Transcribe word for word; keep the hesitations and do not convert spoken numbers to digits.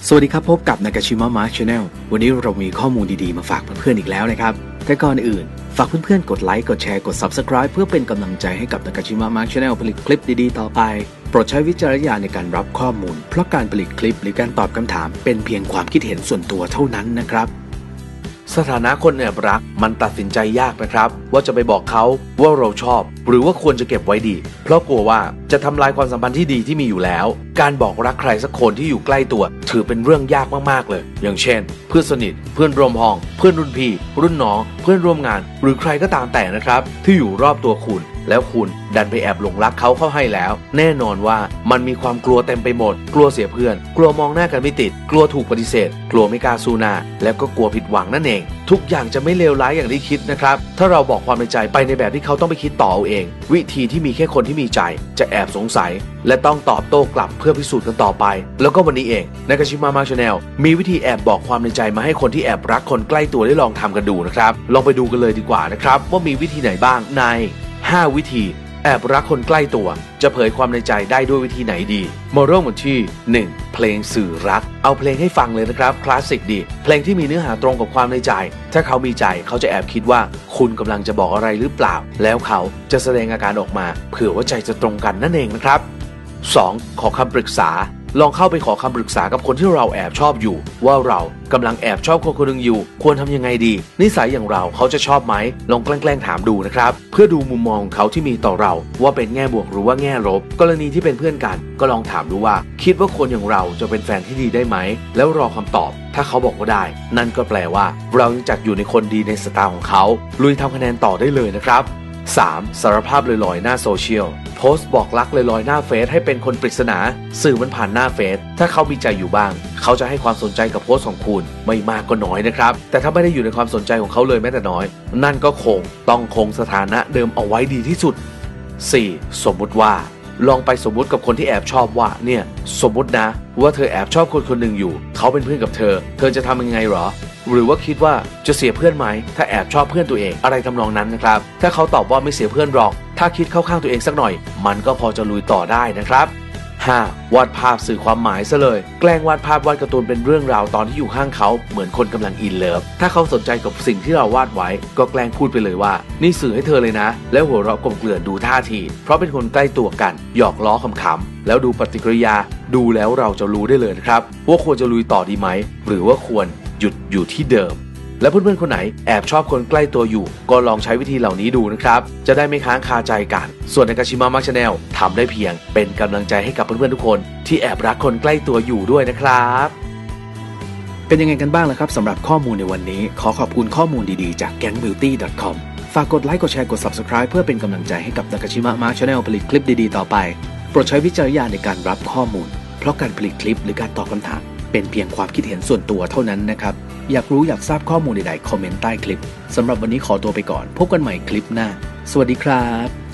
สวัสดีครับพบกับ Nakashima Mark Channel วันนี้เรามีข้อมูลดีๆมาฝากเพื่อนๆอีกแล้วนะครับแต่ก่อนอื่นฝากเพื่อนๆกดไลค์กดแชร์กด Subscribe เพื่อเป็นกำลังใจให้กับ Nakashima Mark Channel ผลิตคลิปดีๆต่อไปโปรดใช้วิจารณญาณในการรับข้อมูลเพราะการผลิตคลิปหรือการตอบคำถามเป็นเพียงความคิดเห็นส่วนตัวเท่านั้นนะครับสถานะคนแอบรักมันตัดสินใจยากนะครับว่าจะไปบอกเขาว่าเราชอบหรือว่าควรจะเก็บไว้ดีเพราะกลัวว่าจะทำลายความสัมพันธ์ที่ดีที่มีอยู่แล้วการบอกรักใครสักคนที่อยู่ใกล้ตัวถือเป็นเรื่องยากมากๆเลยอย่างเช่นเพื่อนสนิทเพื่อนร่วมห้องเพื่อนรุ่นพี่รุ่นน้องเพื่อนร่วมงานหรือใครก็ตามแต่นะครับที่อยู่รอบตัวคุณแล้วคุณดันไปแอบหลงรักเขาเข้าให้แล้วแน่นอนว่ามันมีความกลัวเต็มไปหมดกลัวเสียเพื่อนกลัวมองหน้ากันไม่ติดกลัวถูกปฏิเสธกลัวไม่กล้าสู้หน้าแล้วก็กลัวผิดหวังนั่นเองทุกอย่างจะไม่เลวร้ายอย่างที่คิดนะครับถ้าเราบอกความในใจไปในแบบที่เขาต้องไปคิดต่อเอาเองวิธีที่มีแค่คนที่มีใจจะแอบสงสัยและต้องตอบโต้กลับเพื่อพิสูจน์กันต่อไปแล้วก็วันนี้เองNakashima Mark Channelมีวิธีแอบบอกความในใจมาให้คนที่แอบรักคนใกล้ตัวได้ลองทำกันดูนะครับลองไปดูกันเลยดีกว่านะครับว่ามีวิธีไหนบ้างในห้าวิธีแอบรักคนใกล้ตัวจะเผยความในใจได้ด้วยวิธีไหนดีมาเริ่มกันที่หนึ่งเพลงสื่อรักเอาเพลงให้ฟังเลยนะครับคลาสสิกดีเพลงที่มีเนื้อหาตรงกับความในใจถ้าเขามีใจเขาจะแอบคิดว่าคุณกำลังจะบอกอะไรหรือเปล่าแล้วเขาจะแสดงอาการออกมาเผื่อว่าใจจะตรงกันนั่นเองนะครับสองขอคำปรึกษาลองเข้าไปขอคำปรึกษากับคนที่เราแอบชอบอยู่ว่าเรากำลังแอบชอบคนคนหนึ่งอยู่ควรทำยังไงดีนิสัยอย่างเราเขาจะชอบไหมลองแกล้งๆถามดูนะครับเพื่อดูมุมมองเขาที่มีต่อเราว่าเป็นแง่บวกหรือว่าแง่ลบกรณีที่เป็นเพื่อนกันก็ลองถามดูว่าคิดว่าคนอย่างเราจะเป็นแฟนที่ดีได้ไหมแล้วรอคำตอบถ้าเขาบอกว่าได้นั่นก็แปลว่าเรายังจัดอยู่ในคนดีในสไตล์ของเขาลุยทำคะแนนต่อได้เลยนะครับสามสารภาพลอยๆหน้าโซเชียลโพสต์บอกรักลอยๆหน้าเฟซให้เป็นคนปริศนาสื่อมันผ่านหน้าเฟซถ้าเขามีใจอยู่บ้างเขาจะให้ความสนใจกับโพสต์ของคุณไม่มากก็น้อยนะครับแต่ถ้าไม่ได้อยู่ในความสนใจของเขาเลยแม้แต่น้อยนั่นก็คงต้องคงสถานะเดิมเอาไว้ดีที่สุดสี่สมมุติว่าลองไปสมมุติกับคนที่แอบชอบว่าเนี่ยสมมุตินะว่าเธอแอบชอบคนคนหนึ่งอยู่เขาเป็นเพื่อนกับเธอเธอจะทำยังไงหรอหรือว่าคิดว่าจะเสียเพื่อนไหมถ้าแอบชอบเพื่อนตัวเองอะไรทำนองนั้นนะครับถ้าเขาตอบว่าไม่เสียเพื่อนหรอกถ้าคิดเข้าข้างตัวเองสักหน่อยมันก็พอจะลุยต่อได้นะครับห้าวาดภาพสื่อความหมายซะเลยแกล้งวาดภาพวาดการ์ตูนเป็นเรื่องราวตอนที่อยู่ข้างเขาเหมือนคนกำลังอินเลิฟถ้าเขาสนใจกับสิ่งที่เราวาดไว้ก็แกล้งพูดไปเลยว่านี่สื่อให้เธอเลยนะแล้วหัวเราะกลมเกลื่อนดูท่าทีเพราะเป็นคนใกล้ตัวกันหยอกล้อขำๆแล้วดูปฏิกิริยาดูแล้วเราจะรู้ได้เลยนะครับว่าควรจะลุยต่อดีไหมหรือว่าควรหยุดอยู่ที่เดิมและเพื่อนๆคนไหนแอบชอบคนใกล้ตัวอยู่ก็ลองใช้วิธีเหล่านี้ดูนะครับจะได้ไม่ค้างคาใจกันส่วนNakashima Mark Channelทำได้เพียงเป็นกำลังใจให้กับเพื่อนๆทุกคนที่แอบรักคนใกล้ตัวอยู่ด้วยนะครับเป็นยังไงกันบ้างล่ะครับสำหรับข้อมูลในวันนี้ขอขอบคุณข้อมูลดีๆจาก แก๊งบิวตี้ ดอท คอม ฝากกดไลค์กดแชร์กด Subscribe เพื่อเป็นกำลังใจให้กับNakashima Mark Channelผลิตคลิปดีๆต่อไปโปรดใช้วิจารณญาณในการรับข้อมูลเพราะการผลิตคลิปหรือการตอบคำถามเป็นเพียงความคิดเห็นส่วนตัวเท่านั้นนะครับอยากรู้อยากทราบข้อมูลใดๆคอมเมนต์ใต้คลิปสำหรับวันนี้ขอตัวไปก่อนพบกันใหม่คลิปหน้าสวัสดีครับ